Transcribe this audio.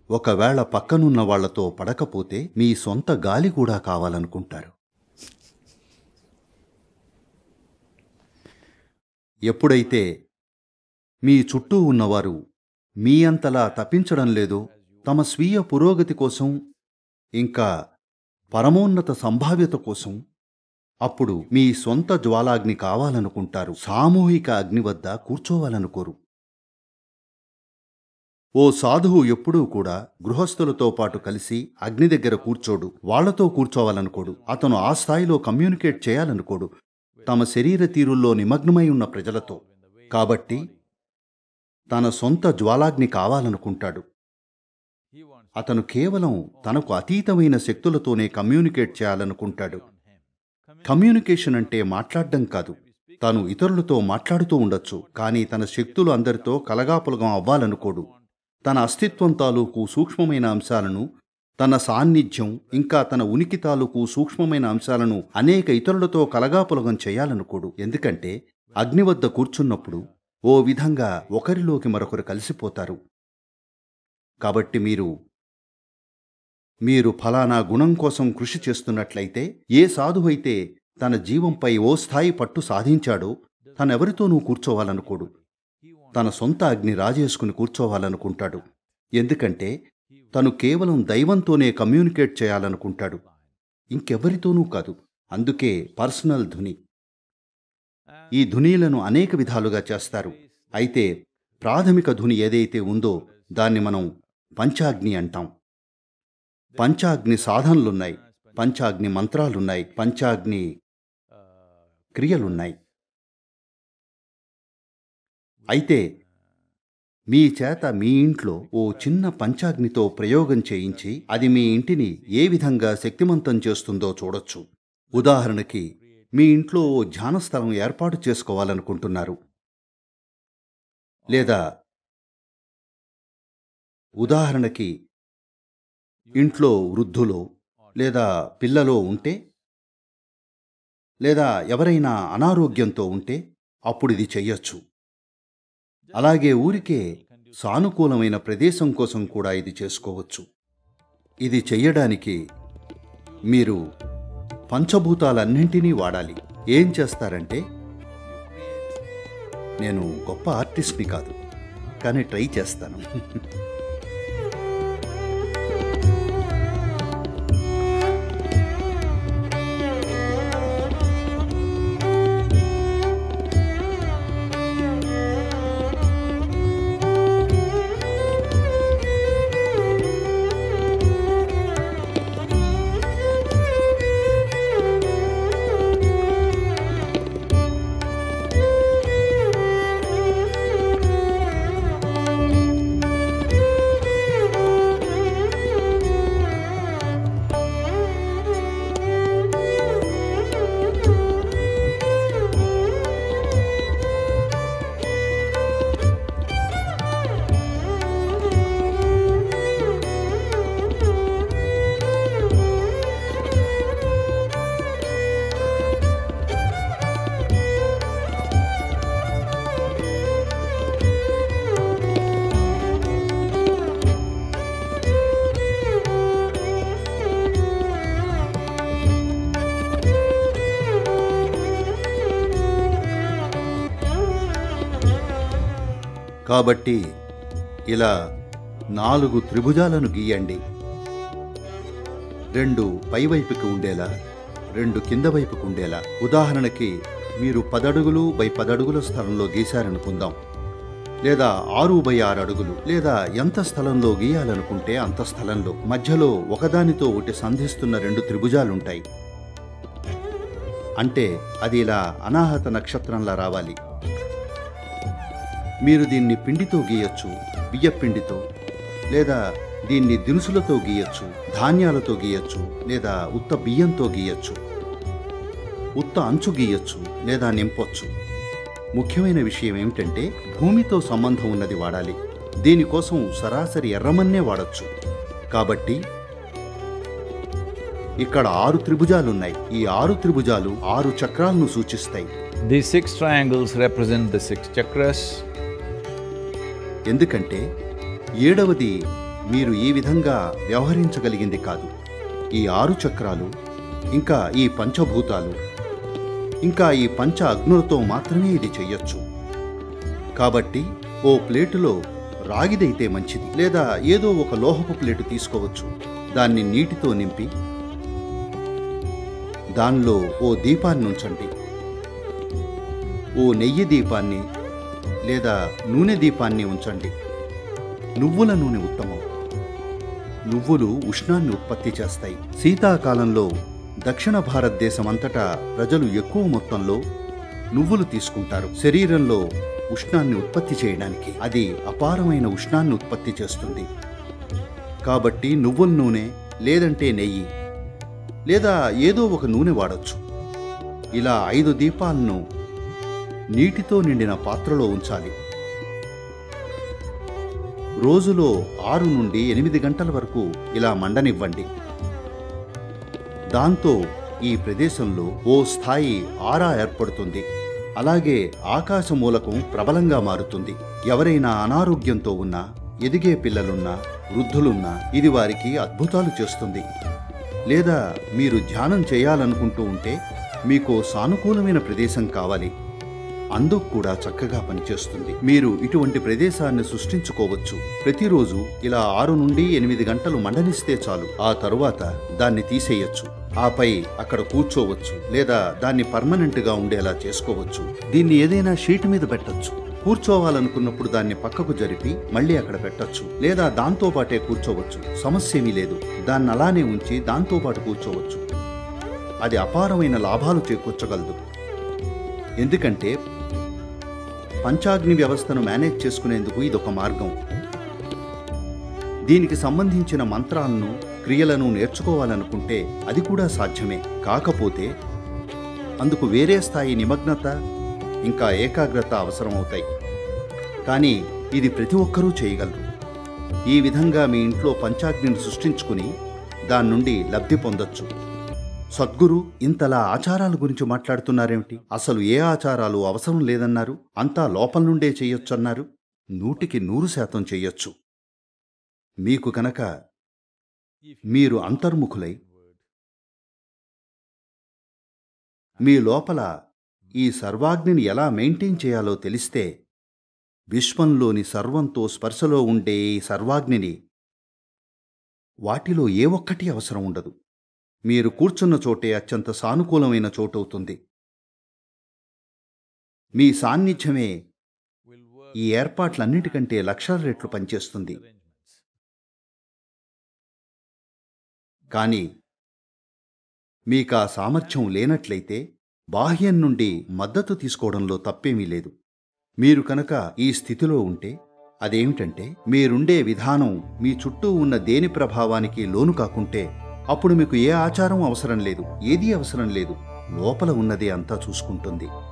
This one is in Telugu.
ఒకవేళ పక్కనున్న వాళ్లతో పడకపోతే మీ సొంత గాలి కూడా కావాలనుకుంటారు. ఎప్పుడైతే మీ చుట్టూ ఉన్నవారు మీ అంతలా తప్పించడం లేదో, తమ స్వీయ పురోగతి కోసం ఇంకా పరమోన్నత సంభావ్యత కోసం, అప్పుడు మీ సొంత జ్వాలాగ్ని కావాలనుకుంటారు. సామూహిక అగ్ని వద్ద కూర్చోవాలనుకోరు. ఓ సాధువు ఎప్పుడూ కూడా గృహస్థులతో పాటు కలిసి అగ్ని దగ్గర కూర్చోడు, వాళ్లతో కూర్చోవాలనుకోడు. అతను ఆ స్థాయిలో కమ్యూనికేట్ చేయాలనుకోడు తమ శరీర తీరుల్లో నిమగ్నమై ఉన్న ప్రజలతో. కాబట్టి తన సొంత జ్వాలాగ్ని కావాలనుకుంటాడు. అతను కేవలం తనకు అతీతమైన శక్తులతోనే కమ్యూనికేట్ చేయాలనుకుంటాడు. కమ్యూనికేషన్ అంటే మాట్లాడడం కాదు. తాను ఇతరులతో మాట్లాడుతూ ఉండొచ్చు, కానీ తన శక్తులు అందరితో కలగాపులగం అవ్వాలనుకోడు. తన అస్తిత్వం తాలూకు సూక్ష్మమైన అంశాలను, తన సాన్నిధ్యం ఇంకా తన ఉనికి తాలూకు సూక్ష్మమైన అంశాలను అనేక ఇతరులతో కలగాపులగం చేయాలనుకోడు. ఎందుకంటే అగ్ని వద్ద కూర్చున్నప్పుడు ఓ విధంగా ఒకరిలోకి మరొకరు కలిసిపోతారు. కాబట్టి మీరు ఫలానా గుణం కోసం కృషి చేస్తున్నట్లయితే, ఏ సాధువైతే తన జీవంపై ఓ స్థాయి పట్టు సాధించాడో తనెవరితోనూ కూర్చోవాలనుకోడు. తన సొంత అగ్ని రాజేసుకుని కూర్చోవాలనుకుంటాడు. ఎందుకంటే తను కేవలం దైవంతోనే కమ్యూనికేట్ చేయాలనుకుంటాడు, ఇంకెవ్వరితోనూ కాదు. అందుకే పర్సనల్ ధుని. ఈ ధునీలను అనేక విధాలుగా చేస్తారు. అయితే ప్రాథమిక ధుని ఏదైతే ఉందో దాన్ని మనం పంచాగ్ని అంటాం. పంచాగ్ని సాధనలున్నాయి, పంచాగ్ని మంత్రాలున్నాయి, పంచాగ్ని క్రియలున్నాయి. అయితే మీ చేత మీ ఇంట్లో ఓ చిన్న పంచాగ్నితో ప్రయోగం చేయించి అది మీ ఇంటిని ఏ విధంగా శక్తిమంతం చేస్తుందో చూడొచ్చు. ఉదాహరణకి, మీ ఇంట్లో ఓ ధ్యానస్థలం ఏర్పాటు చేసుకోవాలనుకుంటున్నారు, లేదా ఉదాహరణకి ఇంట్లో వృద్ధులో లేదా పిల్లలో ఉంటే, లేదా ఎవరైనా అనారోగ్యంతో ఉంటే అప్పుడు ఇది చెయ్యొచ్చు. అలాగే ఊరికే సానుకూలమైన ప్రదేశం కోసం కూడా ఇది చేసుకోవచ్చు. ఇది చెయ్యడానికి మీరు పంచభూతాలన్నింటినీ వాడాలి. ఏం చేస్తారంటే, నేను గొప్ప ఆర్టిస్ట్ని కాదు, కానీ ట్రై చేస్తాను. కాబట్టి ఇలా 4 త్రిభుజాలను గీయండి. 2 పైవైపుకి ఉండేలా, 2 కింద వైపుకు ఉండేలా. ఉదాహరణకి మీరు 10 అడుగులు బై 10 అడుగుల స్థలంలో గీశారనుకుందాం, లేదా 6 బై 6 అడుగులు, లేదా ఎంత స్థలంలో గీయాలనుకుంటే అంత స్థలంలో మధ్యలో ఒకదానితో ఒకటి సంధిస్తున్న 2 త్రిభుజాలుంటాయి. అంటే అది ఇలా అనాహత నక్షత్రంలా రావాలి. మీరు దీన్ని పిండితో గీయచ్చు, బియ్యపిండితో, లేదా దీన్ని దినుసులతో గీయచ్చు, ధాన్యాలతో గీయచ్చు, లేదా ఉత్త బియ్యంతో గీయచ్చు, ఉత్త అంచు గీయచ్చు, లేదా నింపొచ్చు. ముఖ్యమైన విషయం ఏమిటంటే భూమితో సంబంధం ఉన్నది వాడాలి. దీనికోసం సరాసరి ఎర్రమన్నే వాడచ్చు. కాబట్టి ఇక్కడ 6 త్రిభుజాలున్నాయి. ఈ 6 త్రిభుజాలు 6 చక్రాలను సూచిస్తాయి. These 6 triangles represent the 6 chakras. ఎందుకంటే 7వది మీరు ఈ విధంగా వ్యవహరించగలిగింది కాదు. ఈ 6 చక్రాలు, ఇంకా ఈ పంచభూతాలు, ఇంకా ఈ పంచ అగ్నులతో మాత్రమే ఇది చెయ్యొచ్చు. కాబట్టి ఓ ప్లేటులో రాగిదైతే మంచిది, లేదా ఏదో ఒక లోహపు ప్లేటు తీసుకోవచ్చు. దాన్ని నీటితో నింపి దానిలో ఓ దీపాన్ని ఉంచండి. ఓ నెయ్యి దీపాన్ని లేదా నూనె దీపాన్ని ఉంచండి. నువ్వుల నూనె ఉత్తమం. నువ్వులు ఉష్ణాన్ని ఉత్పత్తి చేస్తాయి. శీతాకాలంలో దక్షిణ భారతదేశం అంతటా ప్రజలు ఎక్కువ మొత్తంలో నువ్వులు తీసుకుంటారు. శరీరంలో ఉష్ణాన్ని ఉత్పత్తి చేయడానికి అది అపారమైన ఉష్ణాన్ని ఉత్పత్తి చేస్తుంది. కాబట్టి నువ్వుల నూనె లేదంటే నెయ్యి లేదా ఏదో ఒక నూనె వాడొచ్చు. ఇలా 5 దీపాలను నీటితో నిండిన పాత్రలో ఉంచాలి. రోజులో 6 నుండి 8 గంటల వరకు ఇలా మండనివ్వండి. దాంతో ఈ ప్రదేశంలో ఓ స్థాయి ఆరా ఏర్పడుతుంది. అలాగే ఆకాశ మూలకం ప్రబలంగా మారుతుంది. ఎవరైనా అనారోగ్యంతో ఉన్నా, ఎదిగే పిల్లలున్నా, వృద్ధులున్నా ఇది వారికి అద్భుతాలు చేస్తుంది. లేదా మీరు ధ్యానం చేయాలనుకుంటూ ఉంటే మీకు సానుకూలమైన ప్రదేశం కావాలి, అందుకు కూడా చక్కగా పనిచేస్తుంది. మీరు ఇటువంటి ప్రదేశాన్ని సృష్టించుకోవచ్చు. ప్రతిరోజు ఇలా 6 నుండి 8 గంటలు మండనిస్తే చాలు. ఆ తరువాత దాన్ని తీసేయచ్చు. ఆపై అక్కడ కూర్చోవచ్చు, లేదా దాన్ని పర్మనెంట్గా ఉండేలా చేసుకోవచ్చు. దీన్ని ఏదైనా షీట్ మీద పెట్టొచ్చు. కూర్చోవాలనుకున్నప్పుడు దాన్ని పక్కకు జరిపి మళ్ళీ అక్కడ పెట్టొచ్చు, లేదా దాంతో పాటే కూర్చోవచ్చు. సమస్య ఏమీ లేదు. దాన్ని అలానే ఉంచి దాంతో పాటు కూర్చోవచ్చు. అది అపారమైన లాభాలు చేకూర్చగలదు. ఎందుకంటే పంచాగ్ని వ్యవస్థను మేనేజ్ చేసుకునేందుకు ఇదొక మార్గం. దీనికి సంబంధించిన మంత్రాలను, క్రియలను నేర్చుకోవాలనుకుంటే అది కూడా సాధ్యమే. కాకపోతే అందుకు వేరే స్థాయి నిమగ్నత ఇంకా ఏకాగ్రత అవసరమవుతాయి. కానీ ఇది ప్రతి ఒక్కరూ చేయగలరు. ఈ విధంగా మీ ఇంట్లో పంచాగ్నిని సృష్టించుకుని దాని నుండి లబ్ధి పొందొచ్చు. సద్గురు ఇంతలా ఆచారాల గురించి మాట్లాడుతున్నారేమిటి? అసలు ఏ ఆచారాలు అవసరం లేదన్నారు? అంతా లోపల నుండే చెయ్యొచ్చన్నారు. 100% చెయ్యొచ్చు. మీకు కనుక మీరు అంతర్ముఖులై మీ లోపల ఈ సర్వాగ్నిని ఎలా మెయింటైన్ చేయాలో తెలిస్తే, విశ్వంలోని సర్వంతో స్పర్శలో ఉండే ఈ సర్వాగ్నిని వాటిలో ఏ ఒక్కటి అవసరం ఉండదు. మీరు కూర్చున్న చోటే అత్యంత సానుకూలమైన చోటవుతుంది. మీ సాన్నిధ్యమే ఈ ఏర్పాట్లన్నిటికంటే లక్షల రెట్లు పనిచేస్తుంది. కానీ మీకా సామర్థ్యం లేనట్లయితే బాహ్యం నుండి మద్దతు తీసుకోవడంలో తప్పేమీ లేదు. మీరు కనుక ఈ స్థితిలో ఉంటే అదేమిటంటే, మీరుండే విధానం మీ చుట్టూ ఉన్న దేని ప్రభావానికి లోను కాకుంటే అప్పుడు మీకు ఏ ఆచారం అవసరం లేదు, ఏదీ అవసరం లేదు. లోపల ఉన్నదే అంతా చూసుకుంటుంది.